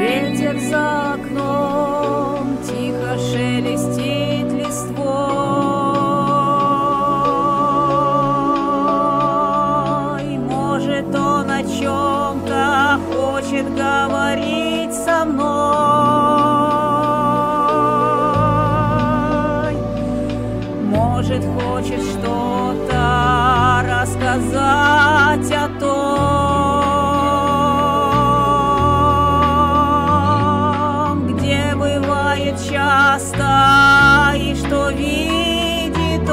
Ветер за окном тихо шелестит листвой. Может, он о чем-то хочет говорить со мной. Может, хочет что-то рассказать о том, где бывает часто и что видит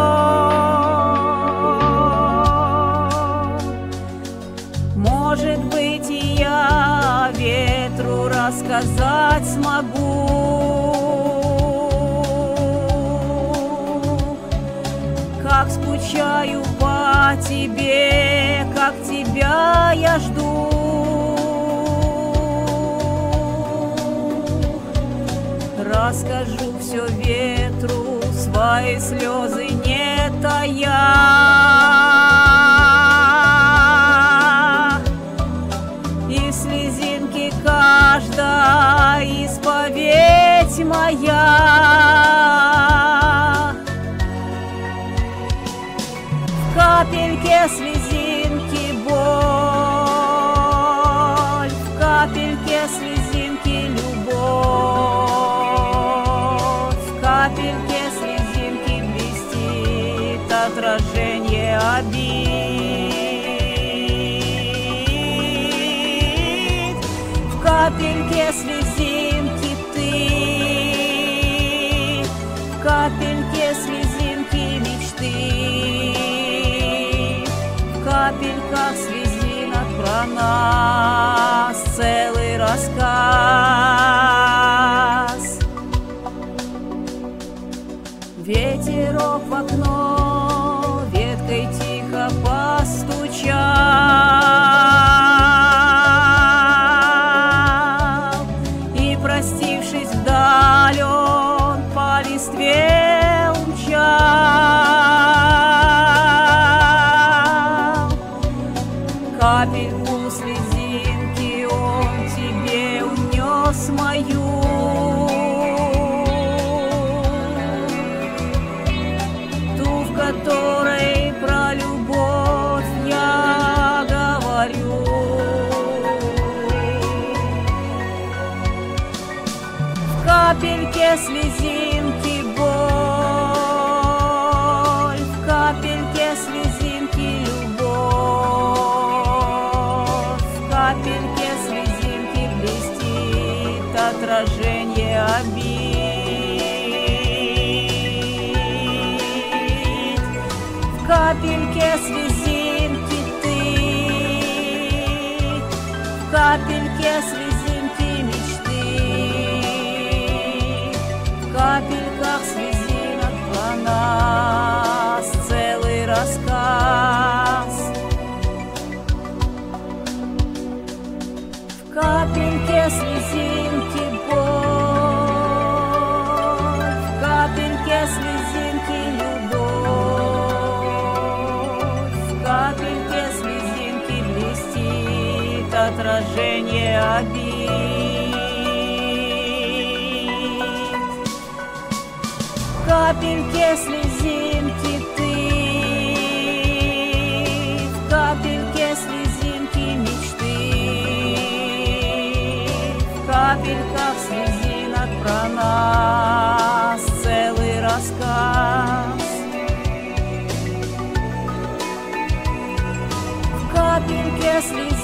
он. Может быть, и я ветру рассказать смогу, как скучаю по тебе, как тебя я жду. Расскажу все ветру, свои слезы не тая. И слезинки каждая исповедь моя. В капельке слезинки боль, в капельке слезинки любовь, в капельке слезинки блестит отражение обид. В капельке слезинки ты, в капельке слезинки мечты, в капельках слезинок про нас целый рассказ. Ветерок в окно веткой тихо постучал, и, простившись вдаль, он по листве умчал. Капельку слезинки он тебе унес мою, ту, в которой про любовь я говорю. В капельке слезинки боль, в капельке слезинки любовь, в капельке слезинки блестит отражение обид. В капельке слезинки ты, в капельке слезинки мечты, в капельках слезинок про нас целый рассказ. В капельке слезинки боль, в капельке слезинки любовь, в капельке слезинки блестит отражение обид. В капельке слезинки ты, в капельке слезинки мечты, в капельках слезинок про нас целый рассказ. В капельке слезинки